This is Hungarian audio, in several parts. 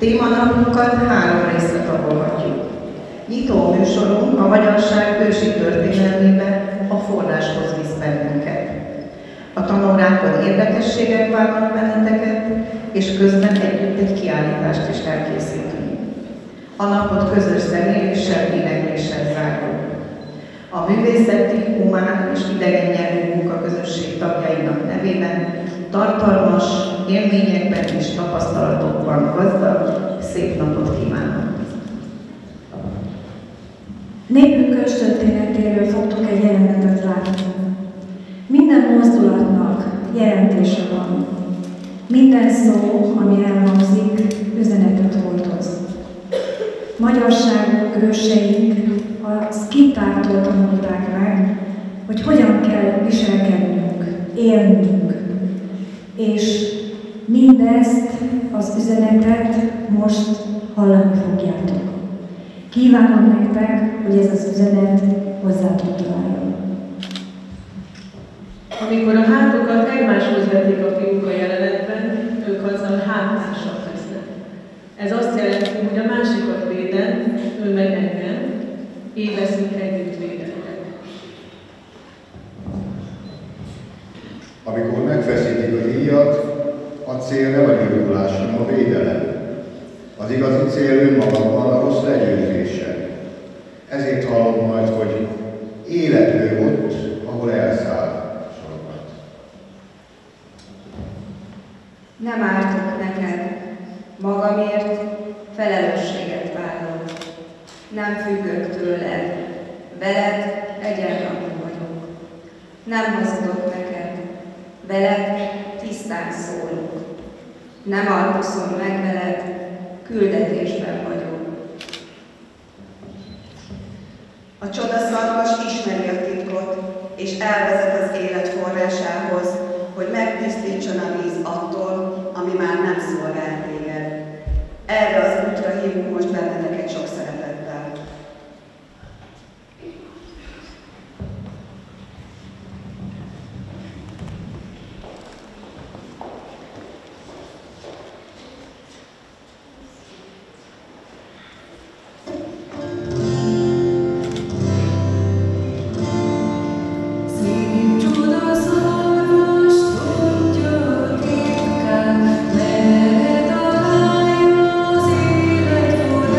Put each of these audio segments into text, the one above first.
Témanapunkat 3 részre tagolhatjuk. Nyitó műsorunk a magyarság ősi történelmébe, a forráshoz visz bennünket. A tanórákon érdekességek várnak benneteket, és közben együtt egy kiállítást is elkészítünk. A napot közös zenéléssel, énekléssel zárjuk. A művészeti, humán és idegen nyelvű munkaközösség tagjainak nevében tartalmas, élményekben és tapasztalatokban gazdag, szép napot kívánok! Népünk őstörténetéről fogtok egy jelenetet látni. Minden mozdulatnak jelentése van. Minden szó, ami elhangzik, üzenetet hordoz. Magyarságunk, őseink a szkitártól tanulták meg, hogy hogyan kell viselkednünk, élnünk. És mindezt az üzenetet most hallani fogjátok. Kívánom nektek, hogy ez az üzenet hozzátok találjon. Amikor a hátukat egymáshoz vetik a fiúk a jelenetben, ők azzal háttársak lesznek. Ez azt jelenti, hogy a másikat védem, ő meg engem, így leszünk együtt védettek. Amikor megfeszítik az íjat, a cél nem a gyilkolás, hanem a védelem. Az igazi cél önmagában a rossz legyőzése. Ezért hallom majd, hogy életlő ott, ahol elszáll sokat. Nem ártok neked, magamért felelősséget vállalok. Nem függök tőled, veled egyenrangú vagyok. Nem hazudok neked, veled tisztán szólok. Nem alkuszom meg veled, küldetésben vagyok. A csodaszarvas ismeri a titkot, és elvezet az élet forrásához, hogy megtisztítson a víz attól, ami már nem szolgál téged. Erre az útra hívunk most benneteket sok szeretettel. Mered a lányom az élet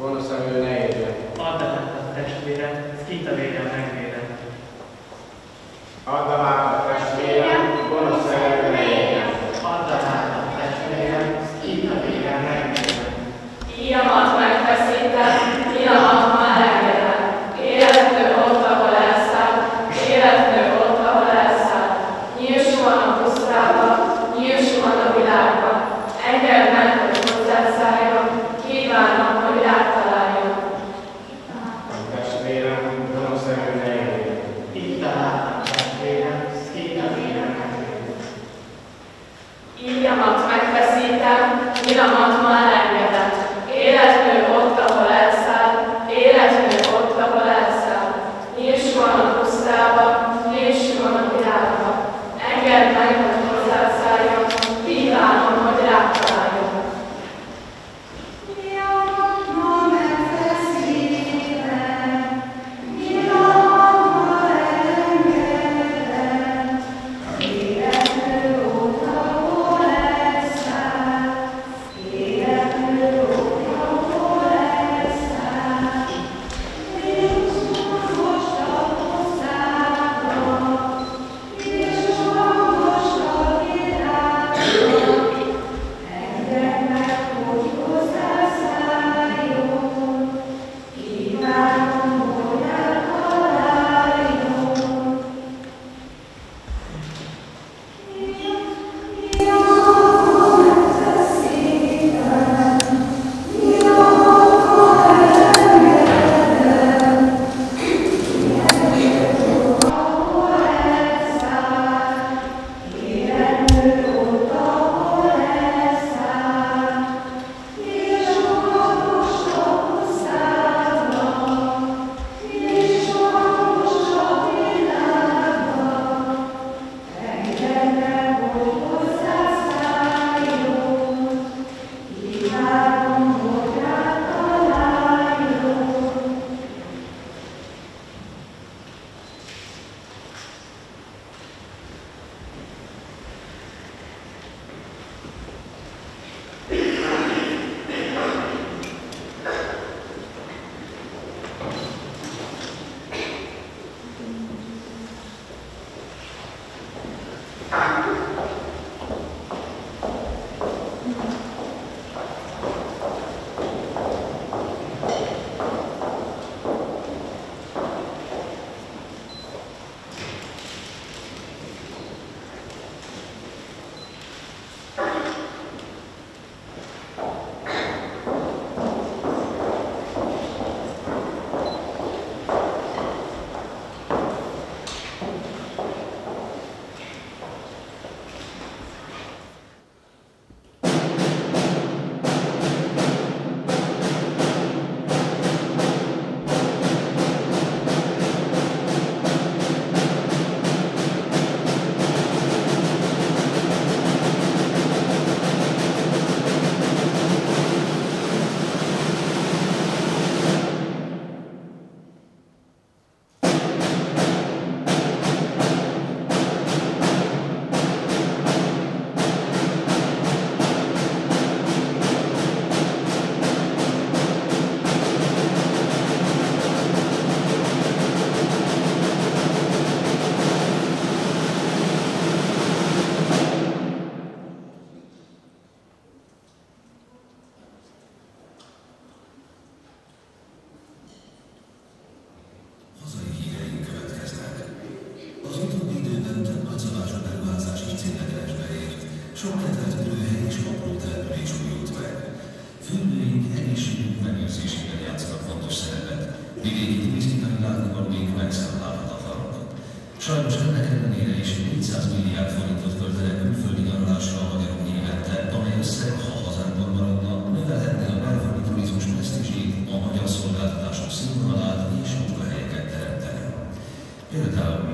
gonosz erő ne érjen. Add át a testvérem, Szkita végen megvédem. Add át a testvérem, gonosz erő ne érjen. Add át a testvérem, Szkita végen megvédem. Íjamat megfeszítem, nyilamat már engedem. Életnő ott, ahol elszáll, életnő ott, ahol elszáll. Nyílsuhan a pusztába, nyílsuhan a világba. Engedd meg, hogy hozzád szálljon, kívánom, hogy rád találjon. Testvérem, gonosz erő ne érjen. Itt át a testvérem, Szkita végen megvédem. Íjamat megfeszítem, nyilamat már engedem. Életnő ott, ahol elszáll, életnő ott, ahol elszáll. Nyílsuhan a pusztába, nyílsuhan a világba. Engedd meg, hogy hozzád szálljon, kívánom, hogy rád találjon. Sajnos ennek ellenére is 400 milliárd forintot költenek külföldi nyaralásra a magyarok évente, amely összeg, ha hazánkban maradna, növelhetné a belföldi turizmus presztízsét, a magyar szolgáltatások színvonalát és munkahelyeket teremtene. Például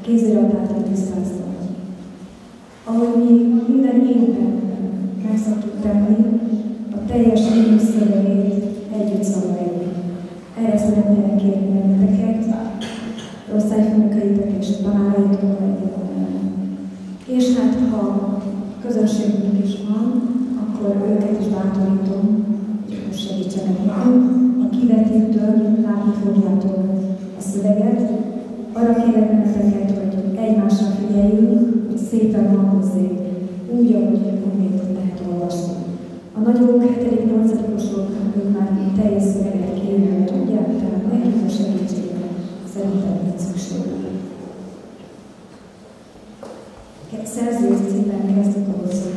kéziratát tisztáztam. Ahogy mi minden évben meg szoktuk tenni, a teljes év szövegét együtt szavaljuk. Erre szeretnélek kérni benneteket, osztályfőnökeitek és tanáraitokra egyébként. És hát, ha közönségünk is van, akkor őket is bátorítom, hogy segítsenek nekünk. A kivetítől látni fogjátok a szöveget. Arra kérlek benneteket, hogy egymásra figyeljünk, hogy szépen hangozzék, úgy, ahogy lehet olvasni. A nagyok 7.-8-osok, ők már teljes szöveget kérni tudják, tehát nekik a segítségre szerintem nincs szükség. Szerzői címben kezdjük a hozzót.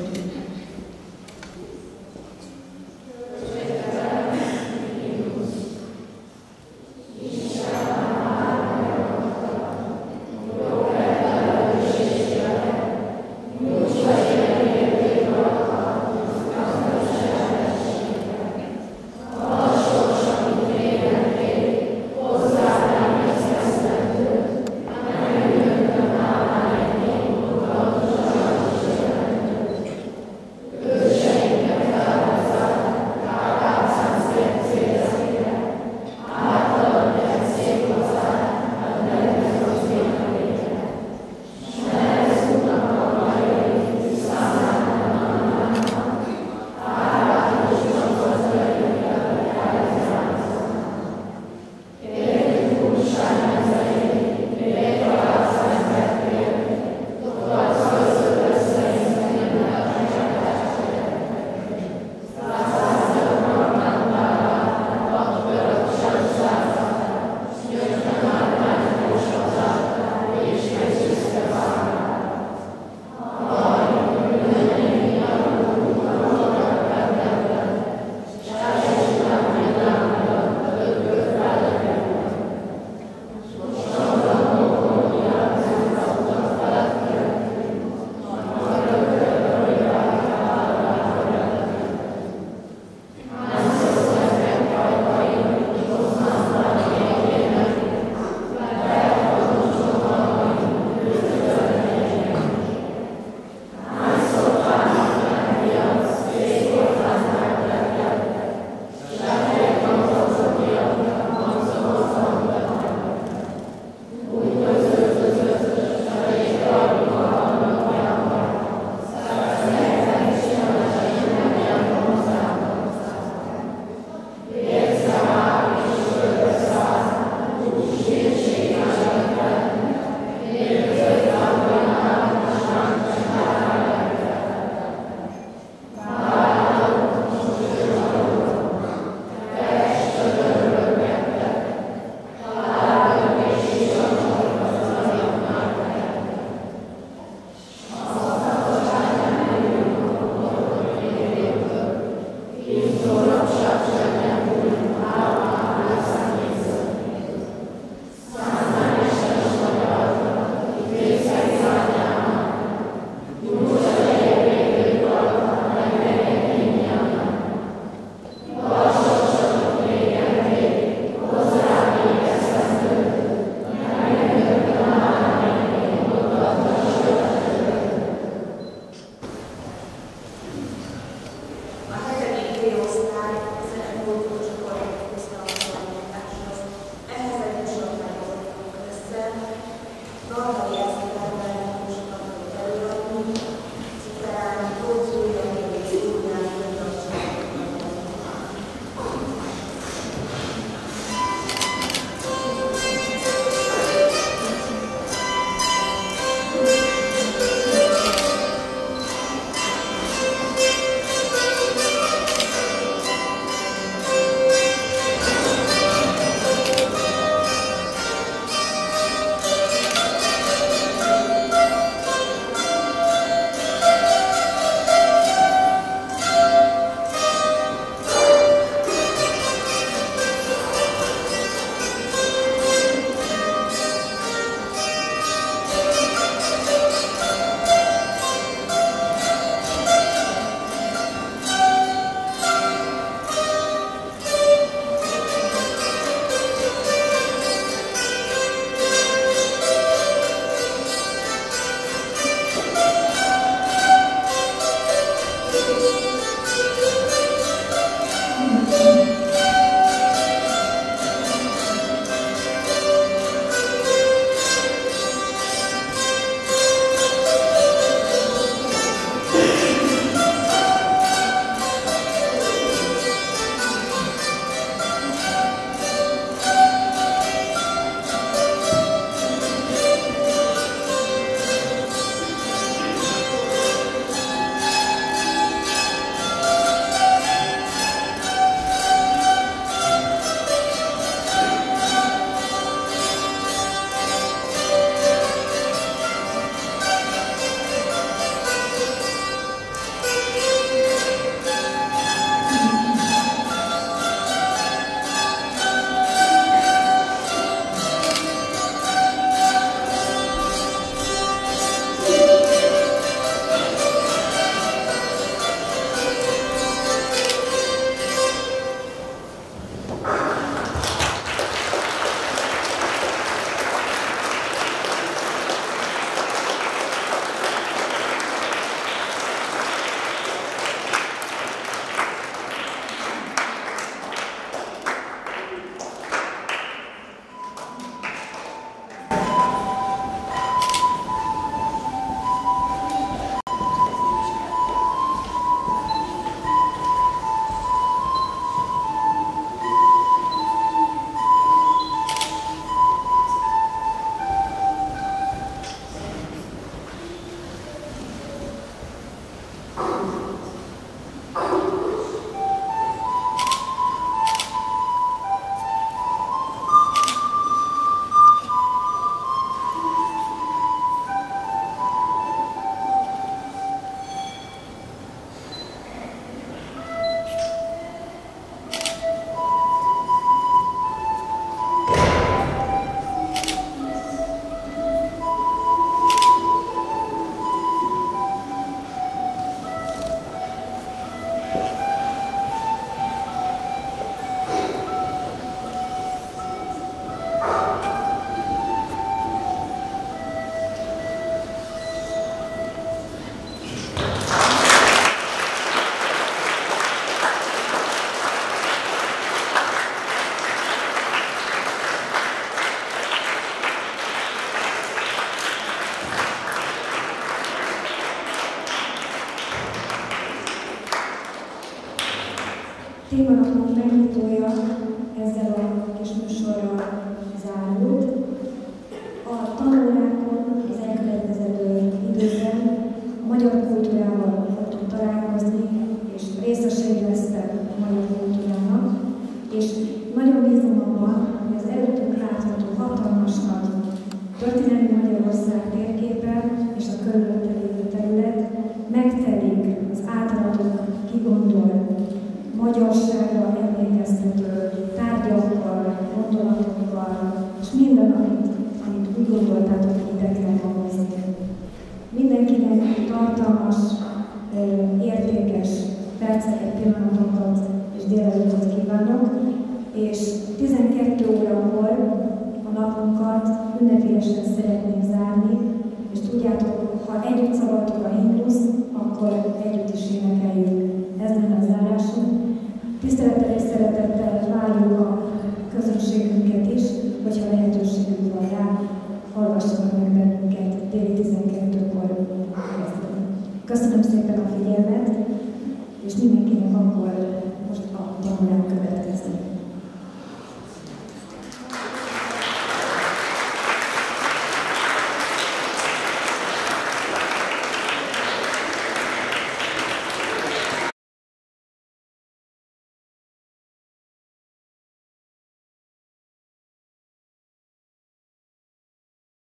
Témanapunk megnyitója ezzel a kis műsorral zárult. A tanórákon az elkövetkező időben a magyar kultúrával fogtok találkozni, és részesei lesztek a magyar kultúrának, és nagyon bízom abban, hogy az előttünk látható hatalmas nagy történelmi Magyarország térképen és a körülötte lévő terület megtelik az általatok kigondolt, magyarságra emlékeztető tárgyakkal, gondolatokkal, és minden, amit úgy gondoltátok, hogy ide kell hozni. Mindenkinek tartalmas, értékes perceket, pillanatokat és délelőttöt kívánok, és 12 órakor a napunkat ünnepélyesen szeretnénk zárni, és tudjátok, ha együtt szavaltok a himnusz, akkor együtt is énekeljük. Ez lenne a zárásunk. Tisztelettel és szeretettel várjuk a közönségünket is, hogyha lehetőségünk van rá, hallgassanak meg bennünket déli 12-kor kezdeni. Köszönöm szépen a figyelmet, és mindenkinek akkor most a tanulánk